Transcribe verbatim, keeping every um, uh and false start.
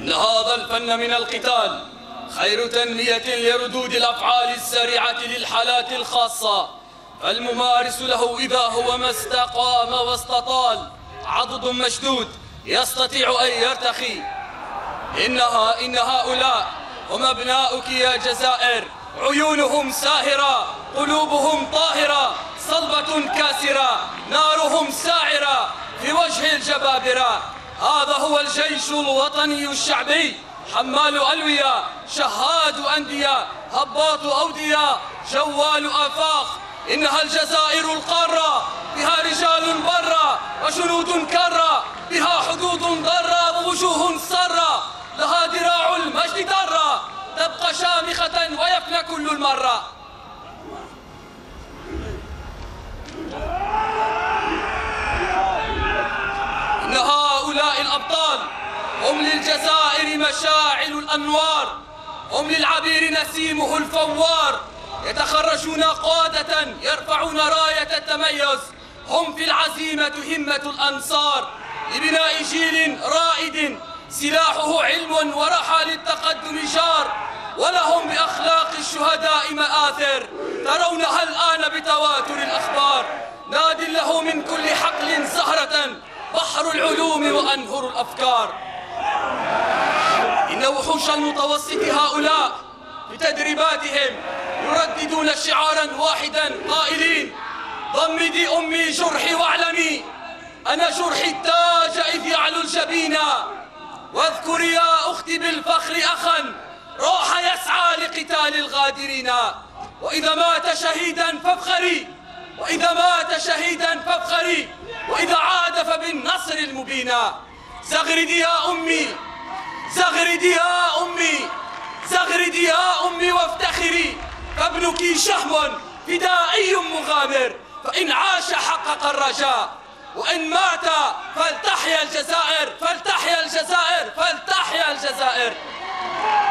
إن هذا الفن من القتال خير تنمية لردود الأفعال السريعة للحالات الخاصة، فالممارس له إذا هو ما استقام واستطال عضد مشدود يستطيع أن يرتخي. إنها إن هؤلاء هم أبناؤك يا جزائر، عيونهم ساهرة، قلوبهم طاهرة، صلبة كاسرة، نارهم ساعرة في وجه الجبابرة. هذا هو الجيش الوطني الشعبي، حمال ألوية، شهاد أندية، هباط أودية، جوال آفاق. إنها الجزائر القارة، بها رجال برة وجنود كرة، بها حدود ضرة ووجوه سرة، لها ذراع المجد درة، تبقى شامخة ويفنى كل المرة. إن هؤلاء الأبطال هم للجزائر مشاعل الأنوار، هم للعبير نسيمه الفوار، يتخرجون قادة يرفعون راية التميز، هم في العزيمة همة الأنصار، لبناء جيل رائد سلاحه علم ورحى للتقدم جار، ولهم بأخلاق الشهداء مآثر ترونها الآن بتواتر الأخبار. ناد له من كل حقل زهرة بحر العلوم وأنهر الأفكار. إن وحوش المتوسط هؤلاء بتدريباتهم يرددون شعارا واحدا قائلين: ضمدي أمي جرحي واعلمي أنا جرحي التاج إذ يعلو الجبين، واذكري يا أختي بالفخر أخا راح يسعى لقتال الغادرين. وإذا مات شهيدا فافخري، وإذا مات شهيدا فافخري، وإذا عاد فبالنصر المبين. زغردي يا أمي، زغردي يا أمي، زغردي يا أمي وافتخري، فابنك شهم فدائي مغامر، فإن عاش حقق الرجاء، وإن مات فلتحيا الجزائر، فلتحيا الجزائر، فلتحيا الجزائر.